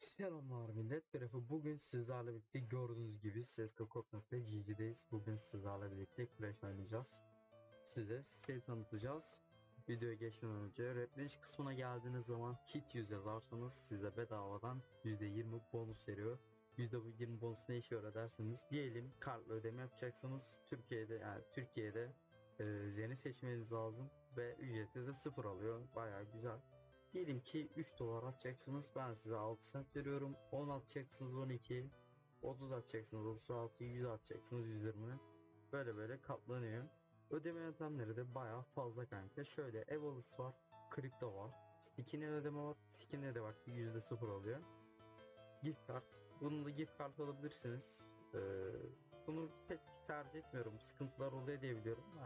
Selamlar millet. Bugün sizlerle birlikte gördüğünüz gibi CSGO.gg'deyiz. Bugün sizlerle birlikte Clash oynayacağız. Size siteyi tanıtacağız. Videoya geçmeden önce replenish kısmına geldiğiniz zaman hit 100 yazarsanız size bedavadan %20 bonus veriyor. %20 bonus ne işe yarar derseniz, diyelim kartla ödeme yapacaksınız. Türkiye'de Zen'i seçmeniz lazım ve ücreti de sıfır alıyor. Bayağı güzel. Diyelim ki 3 dolar atacaksınız. Ben size 6 cent veriyorum. 10 atacaksınız 12. 30 atacaksınız 36. 100 atacaksınız 120. Böyle katlanıyor. Ödeme yöntemleri de bayağı fazla kanka. Şöyle Evolus var. Kripto var. Skin'e ödeme var. Skin'e de bak %0 oluyor. Gift kart. Bunu da gift kart alabilirsiniz. Bunu pek tercih etmiyorum. Sıkıntılar oluyor diye biliyorum da.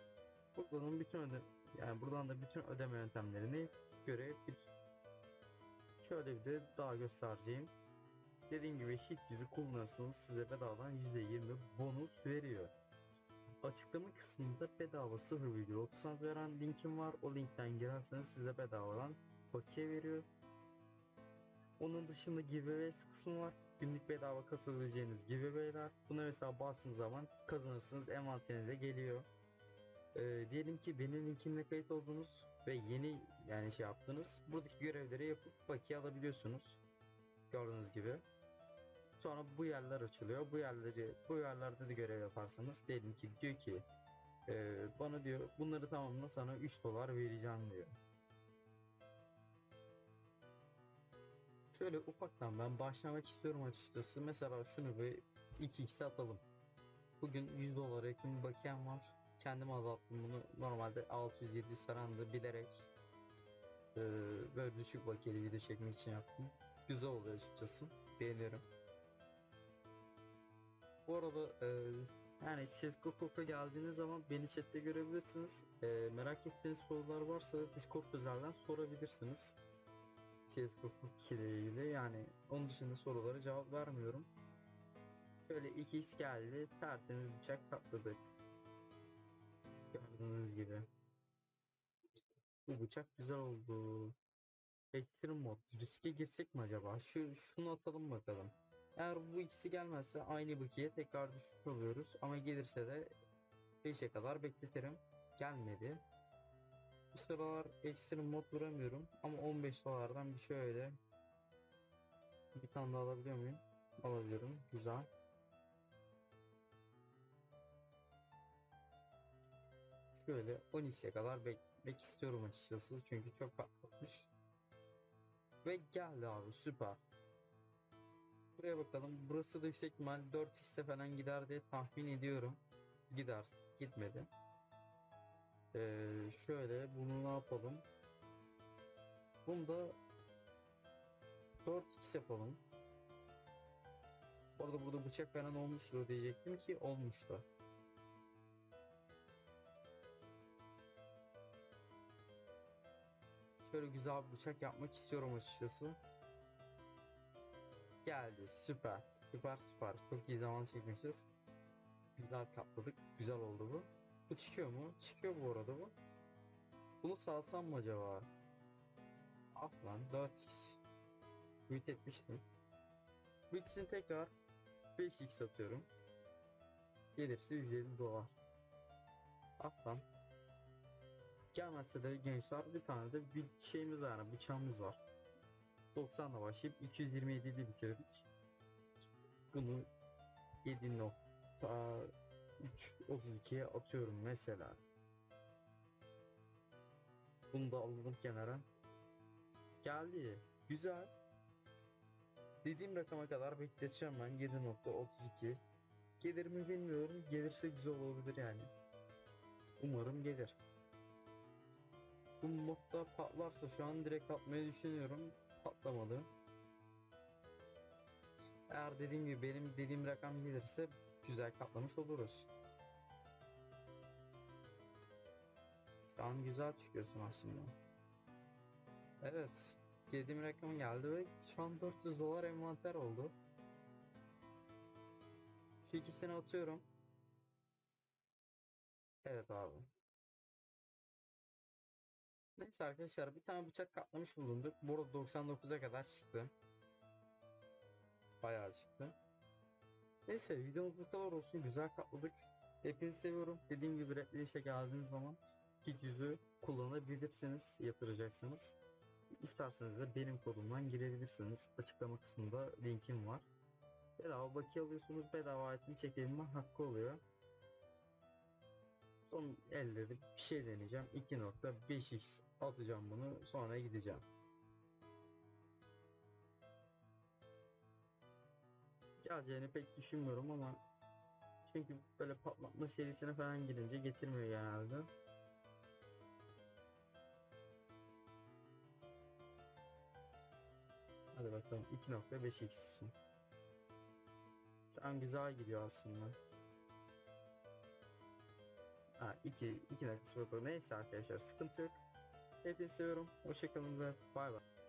Buradan da bütün ödeme yöntemlerini görebilirsiniz. Şöyle bir de daha göstereceğim. Dediğim gibi hit yüzü kullanırsanız size bedavadan %20 bonus veriyor. Açıklama kısmında bedava 0,30 cent veren linkim var. O linkten girerseniz size bedavadan bakiye veriyor. Onun dışında giveaways kısmı var. Günlük bedava katılabileceğiniz giveaway'ler. Buna mesela bastığınız zaman kazanırsınız, envanterinize geliyor. Diyelim ki benim linkimle kayıt oldunuz ve yeni şey yaptınız. Buradaki görevleri yapıp bakiye alabiliyorsunuz. Gördüğünüz gibi. Sonra bu yerler açılıyor. Bu yerlerde de görev yaparsanız, diyelim ki diyor ki bana diyor bunları tamamla, sana 3 dolar vereceğim diyor. Şöyle ufaktan ben başlamak istiyorum açıkçası. Mesela şunu bir 2x atalım. Bugün 100 dolara yakın bir bakiyem var. Kendim azalttım bunu. Normalde 600-700 falandı, bilerek böyle düşük bakiyeli video çekmek için yaptım. Güzel oluyor açıkçası. Beğeniyorum. Bu arada yani CSGO.com'a geldiğiniz zaman beni chatte görebilirsiniz. Merak ettiğiniz sorular varsa Discord özelden sorabilirsiniz. CSGO.com ile ilgili, yani onun dışında sorulara cevap vermiyorum. Şöyle 2x geldi, tertemiz bıçak katladık. Gördüğünüz gibi. Bu bıçak güzel oldu. Extreme mod. Riske girsek mi acaba? Şunu atalım bakalım. Eğer bu ikisi gelmezse aynı bakiye tekrar düşük oluyoruz. Ama gelirse de 5'e kadar bekletirim. Gelmedi. Bu sıralar ekstrem mod vuramıyorum. Ama 15 dolardan bir şöyle bir tane daha alabiliyor muyum? Alabiliyorum. Güzel. Şöyle 10x'e kadar beklemek istiyorum açıkçası. Çünkü çok patlatmış. Ve geldi abi, süper. Buraya bakalım. Burası da yüksek ihtimal 4x'e falan gider diye tahmin ediyorum. Gider. Gitmedi. Şöyle bunu ne yapalım? Bunu da 4x yapalım. Bu arada burada bıçak falan olmuştur diyecektim ki olmuş da. Şöyle güzel bir bıçak yapmak istiyorum açıkçası. Geldi. Süper. Süper. Çok iyi zaman çekmişiz. Güzel katladık. Güzel oldu bu. Bu çıkıyor mu? Çıkıyor bu arada bu. Bunu salsam mı acaba? Ah lan, 4x. Büyüt etmiştim. Bu için tekrar 5x atıyorum. Gelirse 150 dolar. Ah lan. Gelmezse de gençler bir tane de bir şeyimiz var. Yani bıçağımız var. 90'la başlayıp 227 ile bitirdik. Bunu 7.332'ye atıyorum mesela. Bunu da alalım kenara. Geldi. Güzel. Dediğim rakama kadar bekleteceğim ben. 7.32. Gelir mi bilmiyorum. Gelirse güzel olabilir yani. Umarım gelir. Bu modda patlarsa şu an direkt atmayı düşünüyorum. Patlamadı. Eğer dediğim gibi benim dediğim rakam gelirse güzel katlamış oluruz. Şu an güzel çıkıyorsun aslında. Evet. Dediğim rakam geldi ve şu an 400 dolar envanter oldu. Şu ikisini atıyorum. Evet abi. Neyse arkadaşlar, bir tane bıçak katlamış bulunduk. Bu arada 99'a kadar çıktı. Bayağı çıktı. Neyse videomuz bu kadar olsun. Güzel katladık. Hepinizi seviyorum. Dediğim gibi renkli işe geldiğiniz zaman kit yüzü kullanabilirsiniz. Yatıracaksınız. İsterseniz de benim kodumdan girebilirsiniz. Açıklama kısmında linkim var. Bedava bakiye alıyorsunuz. Bedava item çekebilme hakkı oluyor. Son elde de bir şey deneyeceğim. 2.5x atacağım bunu. Sonra gideceğim. Geleceğini pek düşünmüyorum ama çünkü böyle patlatma serisine falan girince getirmiyor genelde. Hadi bakalım 2.5x için. Şu an güzel gidiyor aslında. Ha 2 2.0 neyse arkadaşlar sıkıntı yok. Hepinizi seviyorum. Hoşçakalın ve bay bay.